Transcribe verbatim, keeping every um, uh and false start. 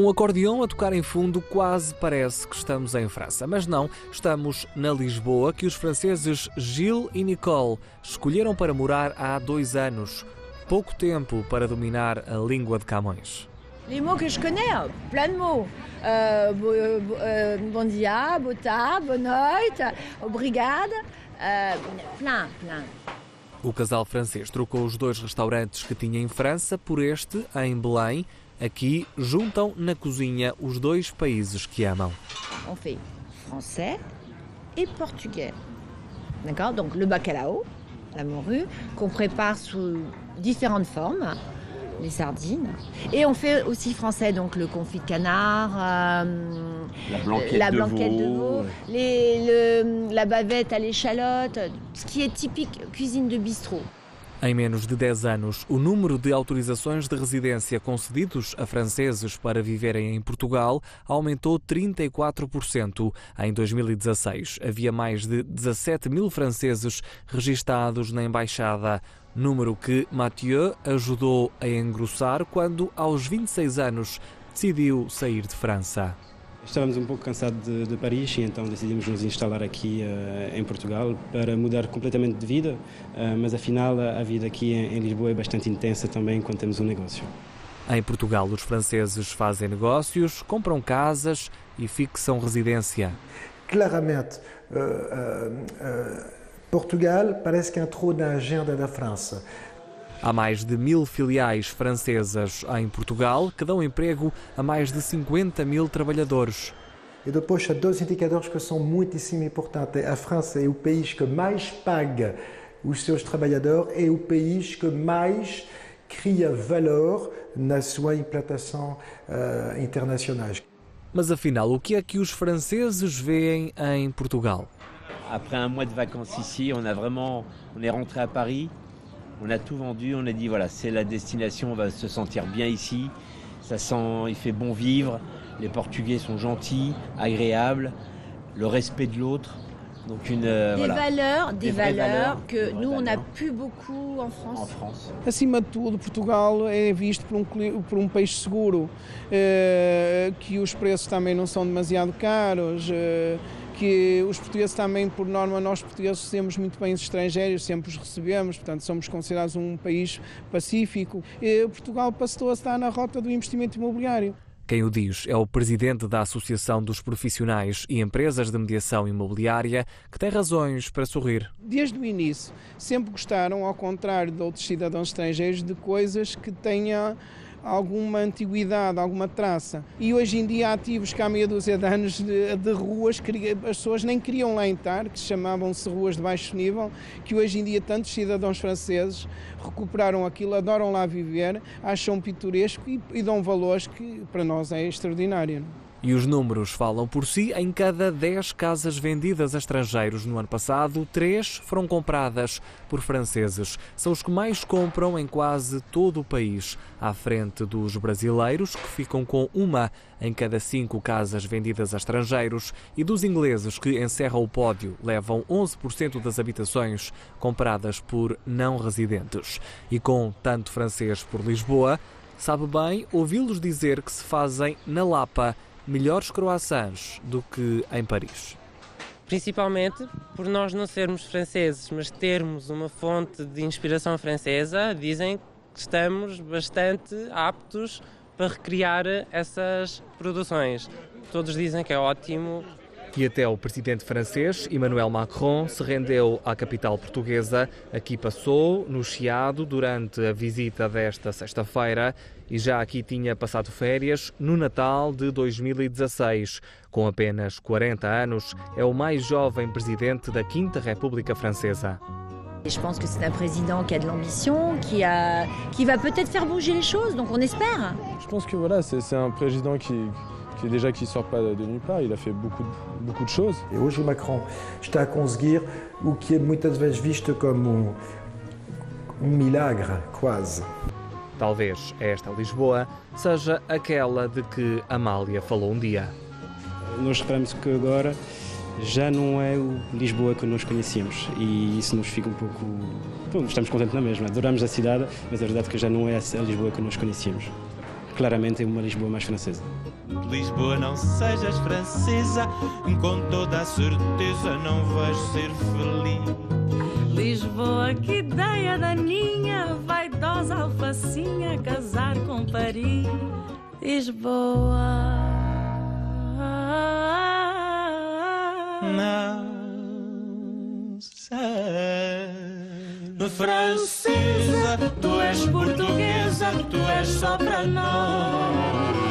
Com um acordeão a tocar em fundo, quase parece que estamos em França. Mas não, estamos na Lisboa, que os franceses Gilles e Nicole escolheram para morar há dois anos. Pouco tempo para dominar a língua de Camões. Les mots que je connais, plein de mots. Euh, bo, euh, bon dia, bota, bonne noite, obrigada, euh, plein, plein. O casal francês trocou os dois restaurantes que tinha em França por este, em Belém. Aqui juntam na cozinha os dois países que amam. On fait français et portugais. D'accord? Donc le bacalao, la morue, qu'on prépare sous différentes formes, les sardines. Et on fait aussi français, donc le confit de canard, euh, la blanquette, la de, blanquette veau. de veau, les, le, la bavette à l'échalote, ce qui est typique cuisine de bistrot. Em menos de dez anos, o número de autorizações de residência concedidos a franceses para viverem em Portugal aumentou trinta e quatro por cento. Em dois mil e dezasseis, havia mais de dezassete mil franceses registados na embaixada, número que Mathieu ajudou a engrossar quando, aos vinte e seis anos, decidiu sair de França. Estávamos um pouco cansados de, de Paris e então decidimos nos instalar aqui uh, em Portugal para mudar completamente de vida, uh, mas afinal a vida aqui em, em Lisboa é bastante intensa também quando temos um negócio. Em Portugal, os franceses fazem negócios, compram casas e fixam residência. Claramente, uh, uh, uh, Portugal parece que entrou na agenda da França. Há mais de mil filiais francesas em Portugal, que dão emprego a mais de cinquenta mil trabalhadores. E depois há dois indicadores que são muitíssimo importantes. A França é o país que mais paga os seus trabalhadores e o país que mais cria valor na sua implantação uh, internacional. Mas afinal, o que é que os franceses veem em Portugal? Après un mois de vacances ici, on a vraiment, on est rentré à Paris. On a tout vendu, on a dit voilà, c'est la destination, on va se sentir bien ici, ça sent, il fait bon vivre, les Portugais sont gentils, agréables, le respect de l'autre. Donc une, euh, des voilà. valeurs, des, des valeurs, valeurs que nous on n'a valeurs. plus beaucoup en France. En France. Acima de tudo, Portugal é visto por um, por um país seguro, eh, que os preços também não são demasiado caros, eh, que os portugueses também, por norma, nós portugueses temos muito bem os estrangeiros, sempre os recebemos, portanto somos considerados um país pacífico. E Portugal passou a estar na rota do investimento imobiliário. Quem o diz é o presidente da Associação dos Profissionais e Empresas de Mediação Imobiliária, que tem razões para sorrir. Desde o início, sempre gostaram, ao contrário de outros cidadãos estrangeiros, de coisas que tenham alguma antiguidade, alguma traça. E hoje em dia há ativos que há meia dúzia de anos de, de ruas que as pessoas nem queriam lá entrar, que se chamavam-se ruas de baixo nível, que hoje em dia tantos cidadãos franceses recuperaram aquilo, adoram lá viver, acham pitoresco e, e dão valores que para nós é extraordinário. E os números falam por si. Em cada dez casas vendidas a estrangeiros no ano passado, três foram compradas por franceses. São os que mais compram em quase todo o país, à frente dos brasileiros, que ficam com uma em cada cinco casas vendidas a estrangeiros, e dos ingleses, que encerram o pódio, levam onze por cento das habitações compradas por não residentes. E com tanto francês por Lisboa, sabe bem ouvi-los dizer que se fazem na Lapa melhores croissants do que em Paris. Principalmente por nós não sermos franceses, mas termos uma fonte de inspiração francesa, dizem que estamos bastante aptos para recriar essas produções. Todos dizem que é ótimo. E até o presidente francês, Emmanuel Macron, se rendeu à capital portuguesa. Aqui passou, no Chiado, durante a visita desta sexta-feira, e já aqui tinha passado férias no Natal de dois mil e dezasseis. Com apenas quarenta anos, é o mais jovem presidente da Quinta República Francesa. Je pense que c'est un président qui a de l'ambition, qui, a, qui va peut-être faire bouger les choses, donc on espère. Je pense que voilà, c'est, c'est un président qui... que déjà qui sort pas de nulle part, il a fait beaucoup de, beaucoup de choses. E hoje o Macron está a conseguir o que é muitas vezes visto como um, um milagre, quase. Talvez esta Lisboa seja aquela de que Amália falou um dia. Nós reparamos que agora já não é o Lisboa que nós conhecíamos e isso nos fica um pouco... Bom, estamos contentes na mesma, adoramos a cidade, mas é verdade que já não é a Lisboa que nós conhecíamos. claramente uma Lisboa mais francesa. Lisboa, não sejas francesa, com toda a certeza não vais ser feliz. Lisboa, que ideia daninha, vaidosa alfacinha, casar com Paris. Lisboa, não sei. Francesa, tu és portuguesa, tu és só para nós.